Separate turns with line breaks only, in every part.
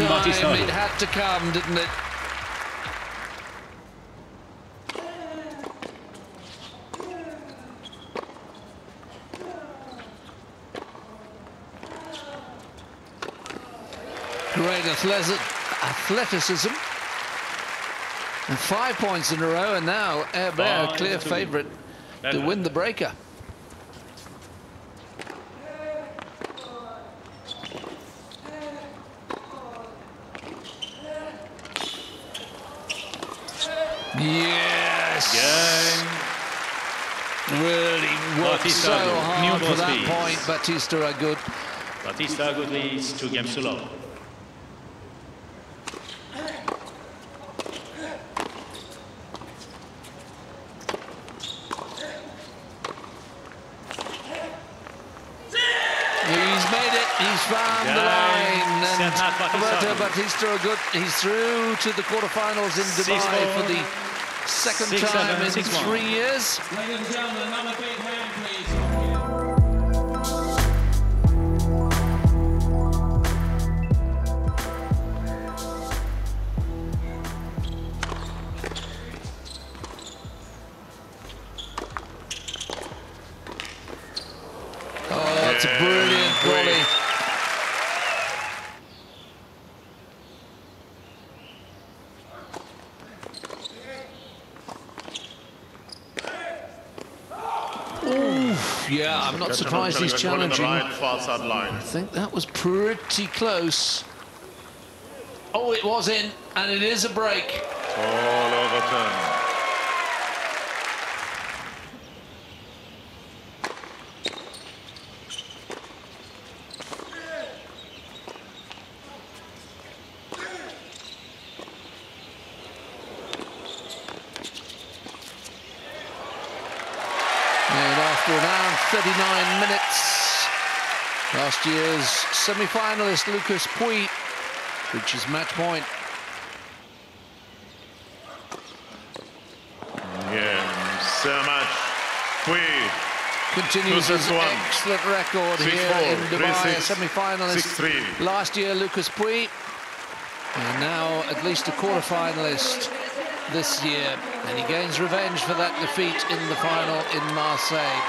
Bautista Agut.
It had to come, didn't it? Great athleticism. And 5 points in a row, and now Herbert, a clear favourite to win the breaker. Yes! Really worked so hard for that point, Bautista Agut.
Bautista Agut leads 2 games to love.
He's made it, he's found the line, and Roberto Bautista Agut, he's through to the quarterfinals in Dubai for the second time in 3 years.
Ladies and gentlemen, another big hand, please.
It's a brilliant volley. Yeah, I'm not surprised he's challenging. I think that was pretty close. Oh, it was in, and it is a break.
All overturned.
And after around 39 minutes, last year's semi-finalist Lucas Pouille reaches match point.
Yeah, so much. Pouille
Continues his excellent record here in Dubai, a
6-3.
semi-finalist last year, Lucas Pouille, and now at least a quarter-finalist this year, and he gains revenge for that defeat in the final in Marseille.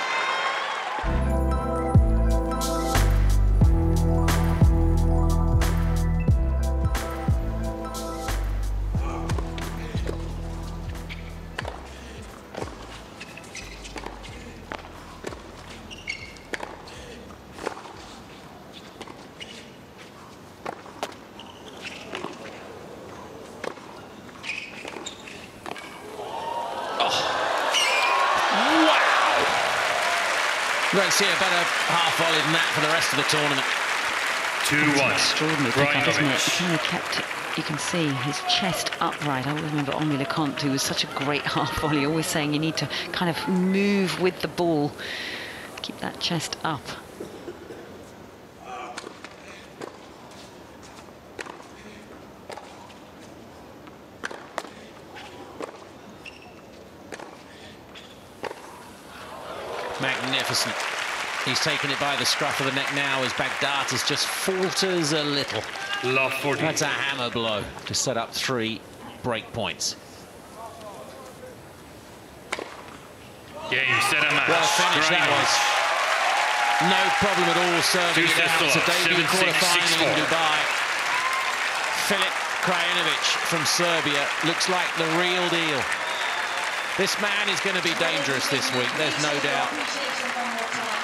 Let's see a better half volley than that for the rest of the tournament.
2-1.
Extraordinary pickup, isn't it? He kind of kept it, you can see his chest upright. I always remember Henri Lecomte, who was such a great half volley, always saying you need to kind of move with the ball, keep that chest up.
Magnificent. He's taken it by the scruff of the neck now as Baghdatis just falters a little.
Love 40.
That's a hammer blow to set up 3 break points.
Game, set, and match.
Well finished that was. No problem at all serving it out. It's a debut quarter-final in Dubai. Filip Krajinovic from Serbia looks like the real deal. This man is going to be dangerous this week, there's no doubt.